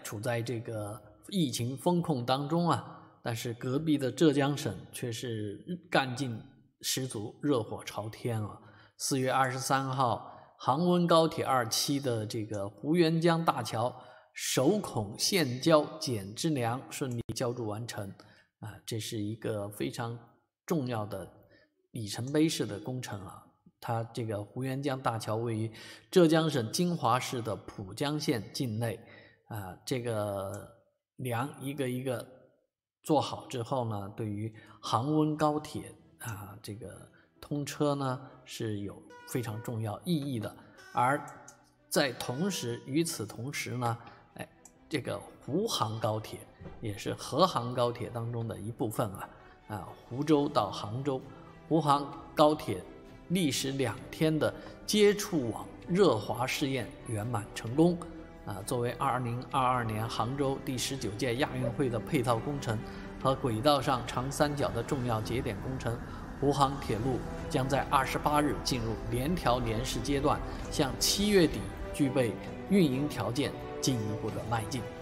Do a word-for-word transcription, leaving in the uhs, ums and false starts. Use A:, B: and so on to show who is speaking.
A: 处在这个疫情封控当中啊，但是隔壁的浙江省却是干劲十足，热火朝天啊。四月二十三号，杭温高铁二期的这个胡元江大桥首孔现交剪支梁顺利浇筑完成啊，这是一个非常重要的里程碑式的工程啊。它这个胡元江大桥位于浙江省金华市的浦江县境内啊，这个梁一个一个做好之后呢，对于杭温高铁啊这个通车呢是有非常重要意义的。而在同时，与此同时呢，哎，这个湖杭高铁也是河杭高铁当中的一部分啊啊，湖州到杭州，湖杭高铁历时两天的接触网热滑试验圆满成功啊！作为二零二二年杭州第十九届亚运会的配套工程和轨道上长三角的重要节点工程，湖杭铁路将在二十八日进入联调联试阶段，向七月底具备运营条件进一步的迈进。